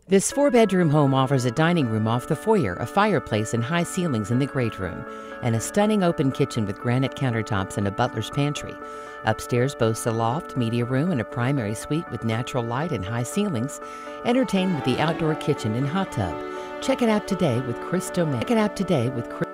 This four-bedroom home offers a dining room off the foyer, a fireplace, and high ceilings in the great room, and a stunning open kitchen with granite countertops and a butler's pantry. Upstairs boasts a loft, media room, and a primary suite with natural light and high ceilings. Entertain with the outdoor kitchen and hot tub. Check it out today with Chris Domangue.